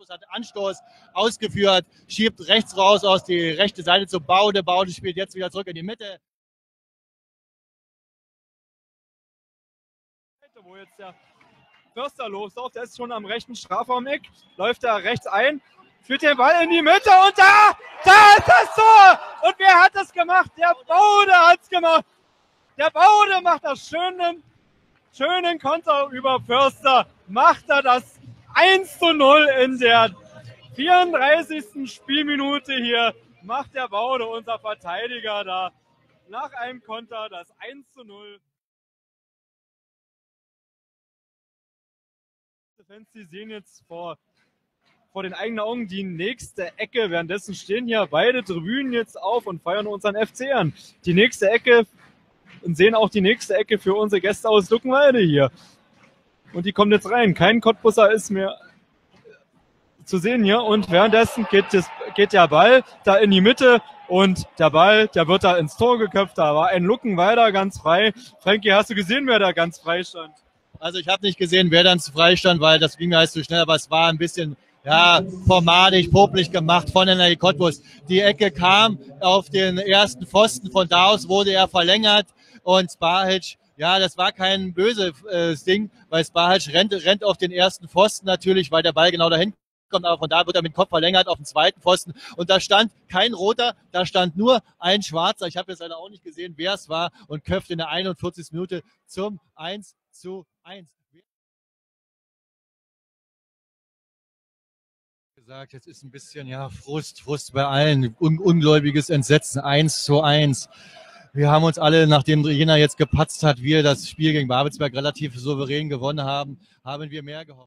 Cottbus hat Anstoß ausgeführt, schiebt rechts raus aus die rechte Seite zu Baude. Baude spielt jetzt wieder zurück in die Mitte. Wo jetzt der Förster losläuft, der ist schon am rechten Strafraum-Eck, läuft da rechts ein, führt den Ball in die Mitte und da ist das Tor! Und wer hat das gemacht? Der Baude hat es gemacht. Der Baude macht das schönen Konter über Förster, macht er das 1:0 in der 34. Spielminute hier, macht der Baude, unser Verteidiger, da nach einem Konter das 1:0. Fans, die sehen jetzt vor den eigenen Augen die nächste Ecke. Währenddessen stehen hier beide Tribünen jetzt auf und feiern unseren FC an. Die nächste Ecke und sehen auch die nächste Ecke für unsere Gäste aus Luckenwalde hier. Und die kommt jetzt rein. Kein Cottbusser ist mehr zu sehen hier. Und währenddessen geht der Ball da in die Mitte. Und der Ball, der wird da ins Tor geköpft. Da war ein Luckenwalder ganz frei. Frankie, hast du gesehen, wer da ganz frei stand? Also ich habe nicht gesehen, wer dann frei stand, weil das ging halt zu schnell, aber es war ein bisschen formatig, popelig gemacht von NRW Cottbus. Die Ecke kam auf den ersten Pfosten, von da aus wurde er verlängert und Spahic, das war kein böses Ding, weil Spahic rennt auf den ersten Pfosten natürlich, weil der Ball genau dahin kommt, aber von da wird er mit dem Kopf verlängert auf den zweiten Pfosten und da stand kein Roter, da stand nur ein Schwarzer. Ich habe jetzt leider auch nicht gesehen, wer es war und köpft in der 41. Minute zum 1:1. Gesagt, jetzt ist ein bisschen Frust bei allen, ungläubiges Entsetzen, 1:1. Wir haben uns alle, nachdem Jena jetzt gepatzt hat, wir das Spiel gegen Babelsberg relativ souverän gewonnen haben wir mehr gehofft.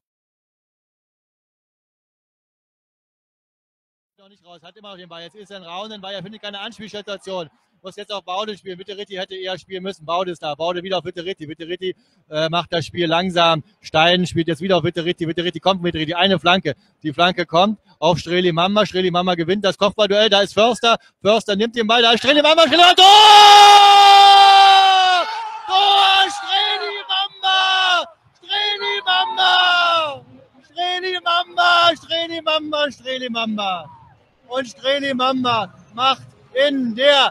Noch nicht raus, hat immer noch den Ball. Jetzt ist er ein Raunen, weil er findet keine Anspielsituation. Muss jetzt auch Baude spielen. Witteritti hätte eher spielen müssen. Baude ist da. Baude wieder auf Witteritti. Witteritti macht das Spiel langsam. Stein spielt jetzt wieder auf Witteritti. Witteritti kommt mit Witteritti. Eine Flanke. Die Flanke kommt auf Streli Mamba. Streli Mamba gewinnt das Kopfballduell. Da ist Förster. Förster nimmt den Ball. Da ist Streli Mamba. Tor! Tor! Streli Mamba! Streli Mamba! Streli Mamba! Streli Mamba! Streli Mamba! Und Streli Mamba macht in der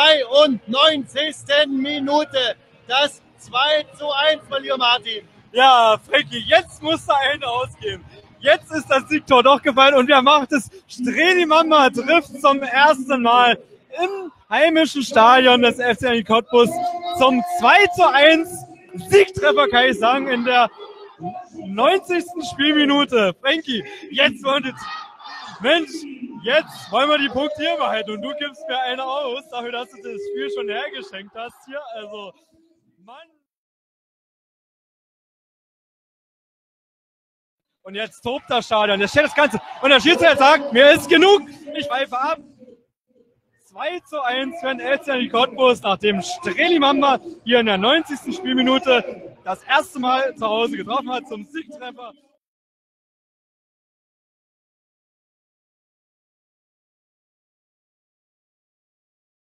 92. Minute das 2:1, mein lieber Martin. Ja, Frankie, jetzt muss da einer ausgeben. Jetzt ist das Siegtor doch gefallen und wer macht es? Streli Mamba trifft zum ersten Mal im heimischen Stadion des FC Cottbus zum 2:1 Siegtreffer, kann ich sagen, in der 90. Spielminute. Frankie, jetzt wollen wir die Punkte hier behalten und du gibst mir eine aus, dafür, dass du das Spiel schon hergeschenkt hast hier. Also, Mann. Und jetzt tobt das Stadion, jetzt steht das Ganze. Und der Schiedsrichter sagt, mir ist genug, ich pfeife ab. 2:1 für den FC Cottbus, nachdem Streli Mamba hier in der 90. Spielminute das erste Mal zu Hause getroffen hat zum Siegtreffer.